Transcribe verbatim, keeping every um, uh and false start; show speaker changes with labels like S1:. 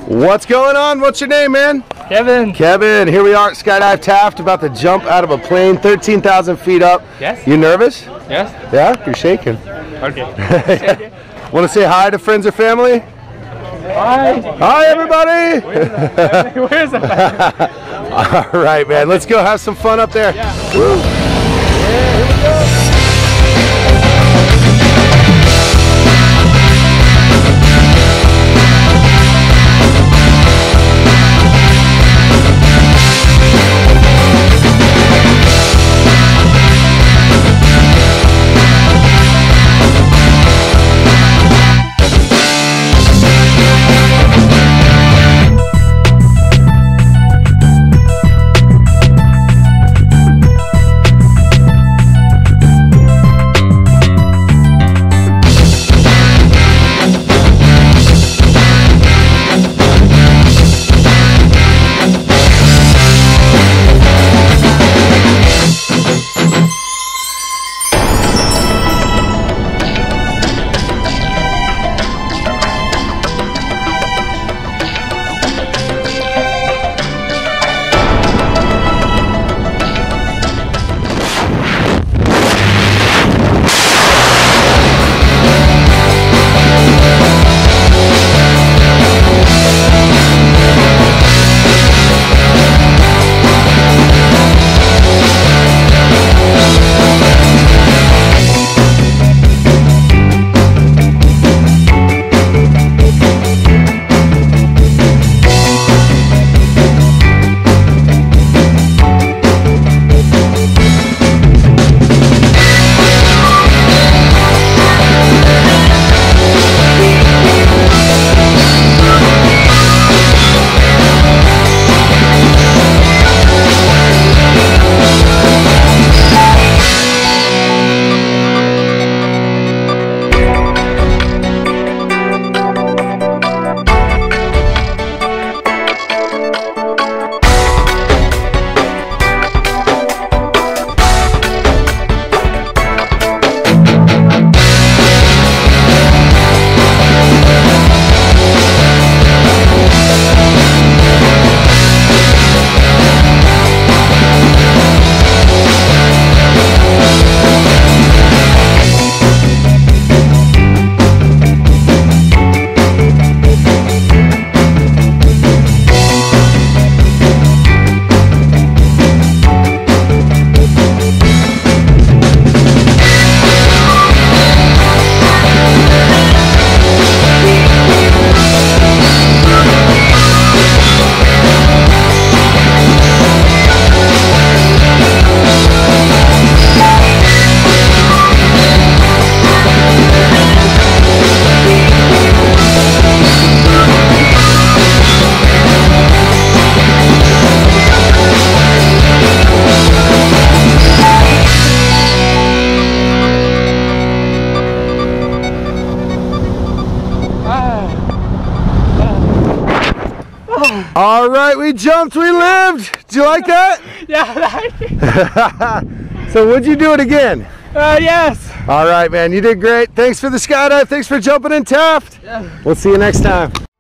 S1: What's going on? What's your name, man?
S2: Kevin.
S1: Kevin, here we are at Skydive Taft, about to jump out of a plane, thirteen thousand feet up.
S2: Yes.
S1: You nervous?
S2: Yes.
S1: Yeah? You're shaking.
S2: Okay.
S1: Want to say hi to friends or family?
S2: Hi.
S1: Hi, everybody.
S2: Where's the family?
S1: All right, man. Let's go have some fun up there.
S2: Yeah.
S1: Woo. Yeah, here we go. All right, we jumped, we lived. Did you like that?
S2: Yeah.
S1: So would you do it again?
S2: Uh, yes.
S1: All right, man, you did great. Thanks for the skydive. Thanks for jumping in Taft.
S2: Yeah.
S1: We'll see you next time.